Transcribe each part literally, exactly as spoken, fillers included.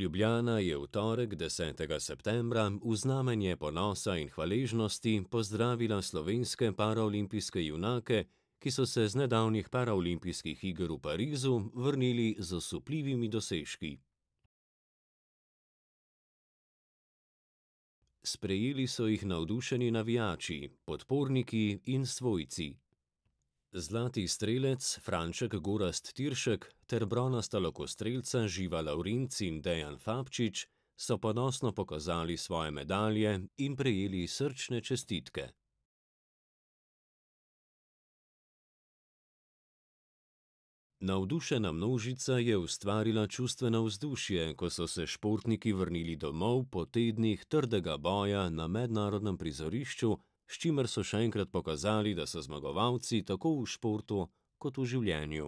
Ljubljana je v torek, desetega septembra, v znamenje ponosa in hvaležnosti pozdravila slovenske paraolimpijske junake, ki so se z nedavnih paraolimpijskih iger v Parizu vrnili z osupljivimi dosežki. Sprejeli so jih navdušeni navijači, podporniki in svojci. Zlati strelec Franček Gorazd Tiršek ter bronasta lokostrelca Živa Lavrinc in Dejan Fabčič so ponosno pokazali svoje medalje in prejeli srčne čestitke. Navdušena množica je ustvarila čustveno vzdušje, ko so se športniki vrnili domov po tednih trdega boja na mednarodnem prizorišču, s čimer so še enkrat pokazali, da so zmagovalci tako v športu kot v življenju.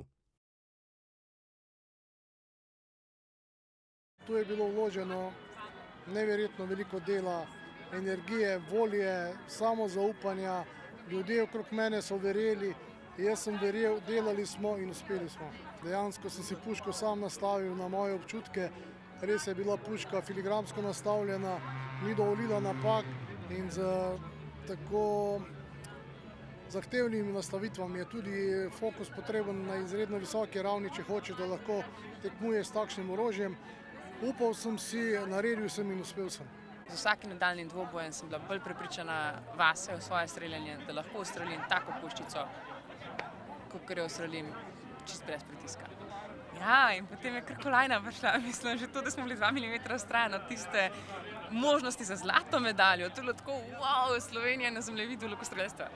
Tu je bilo vloženo neverjetno veliko dela, energije, volje, samozaupanja. Ljudje okrog mene so verjeli, jaz sem verjel, delali smo in uspeli smo. Dejansko sem si puško sam nastavil na moje občutke. Res je bila puška filigramsko nastavljena, ni dovolila napak in z tako zahtevnimi nastavitvami je tudi fokus potreben na izredno visoki ravni, če hočeš, da lahko tekmuješ s takšnim orožjem. Upal sem si, naredil sem in uspel sem. Z vsakim nadaljnjim dvobojem sem bila bolj prepričana vase, v svoje streljanje, da lahko ustrelim tako puščico, kakor jo ustrelim čist brez pritiska. Ja, in potem je kar kolajna prišla, mislim, že to, da smo bili dva milimetra stran od tiste možnosti za zlato medaljo. To je bilo tako, wow, Slovenija na zemljevidu lokostrelstva.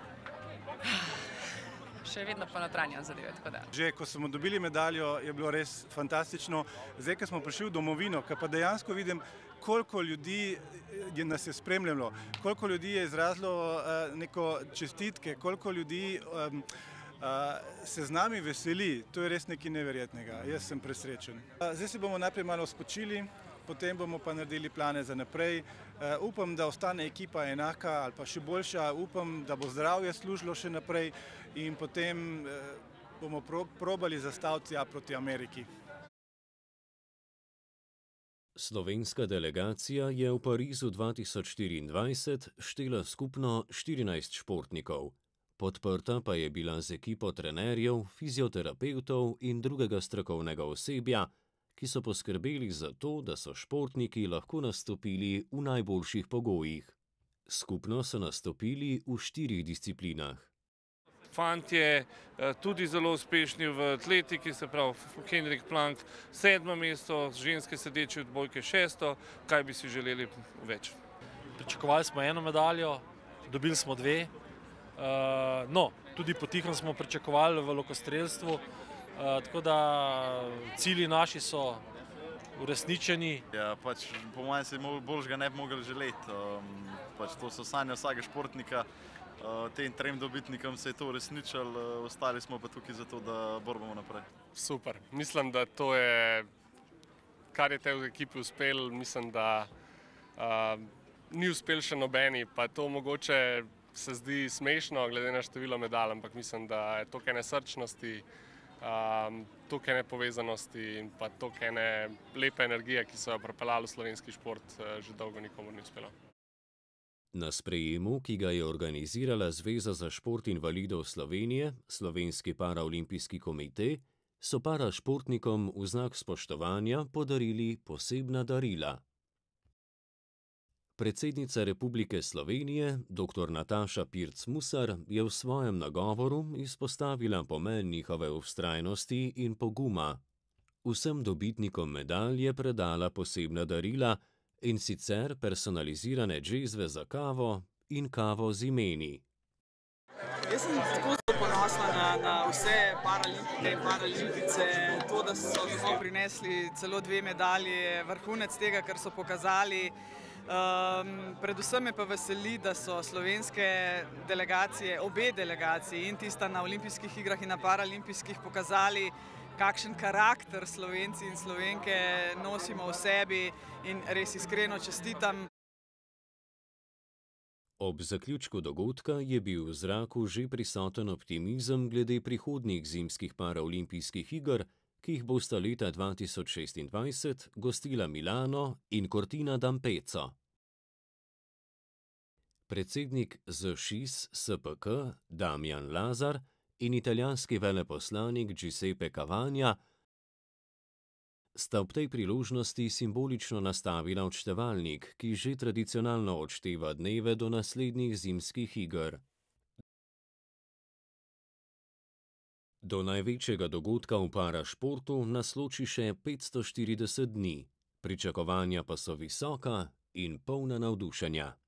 Še vedno pa notranjam zadeve, tako da. Že ko smo dobili medaljo, je bilo res fantastično. Zdaj, ko smo prišli v domovino, ko pa dejansko vidim, koliko ljudi je nas je spremljalo, koliko ljudi je izrazilo uh, neko čestitke, koliko ljudi um, uh, se z nami veseli, to je res nekaj neverjetnega. Jaz sem presrečen. Uh, zdaj se bomo najprej malo spočili, potem bomo pa naredili plane za naprej. Uh, upam, da ostane ekipa enaka ali pa še boljša, upam, da bo zdravje služilo še naprej in potem uh, bomo pro, probali zastaviti ja proti Ameriki. Slovenska delegacija je v Parizu dva tisoč štiriindvajset štela skupno štirinajst športnikov. Podprta pa je bila z ekipo trenerjev, fizioterapevtov in drugega strokovnega osebja, ki so poskrbeli za to, da so športniki lahko nastopili v najboljših pogojih. Skupno so nastopili v štirih disciplinah. Fantje tudi zelo uspešni v atletiki, se pravi Henrik Plank sedmo mesto, ženske sedeče odbojke šesto. Kaj bi si želeli več? Pričakovali smo eno medaljo, dobili smo dve. No, tudi potihem smo pričakovali v lokostrelstvu, tako da cilji naši so uresničeni. Ja, pač po mojem si boljšega ne bi mogli želeti. Pač to so sanje vsakega športnika. Tem trem dobitnikom se je to uresničilo, ostali smo pa tukaj zato, da borbamo naprej. Super. Mislim, da to je, kar je tej ekipi uspel, mislim, da uh, ni uspel še nobeni, pa to mogoče se zdi smešno, glede na število medalj, ampak mislim, da je toliko ene srčnosti, um, toliko ene povezanosti in pa toliko ene lepe energije, ki so jo pripeljali v slovenski šport, že dolgo nikomur ni uspelo. Na sprejemu, ki ga je organizirala Zveza za šport invalidov Slovenije, Slovenski paraolimpijski komite, so parašportnikom v znak spoštovanja podarili posebna darila. Predsednica Republike Slovenije, doktor Nataša Pirc Musar, je v svojem nagovoru izpostavila pomen njihove vztrajnosti in poguma. Vsem dobitnikom medalj je predala posebna darila, in sicer personalizirane džezve za kavo in kavo z imeni. Jaz sem tako zelo ponosna na, na vse paralimpike in paralimpice. To, da so domov prinesli celo dve medalje, vrhunec tega, kar so pokazali. Um, predvsem me pa veseli, da so slovenske delegacije, obe delegaciji, in tista na olimpijskih igrah in na paralimpijskih, pokazali, kakšen karakter Slovenci in Slovenke nosimo v sebi in res iskreno čestitam. Ob zaključku dogodka je bil v zraku že prisoten optimizem glede prihodnjih zimskih paraolimpijskih iger, ki jih bosta leta dva tisoč šestindvajset gostila Milano in Cortina d'Ampezzo. Predsednik Z Š I S S P K Damian Lazar in italijanski veleposlanik Giuseppe Cavagna sta ob tej priložnosti simbolično nastavila odštevalnik, ki že tradicionalno odšteva dneve do naslednjih zimskih iger. Do največjega dogodka v parašportu nas loči še petsto štirideset dni, pričakovanja pa so visoka in polna navdušenja.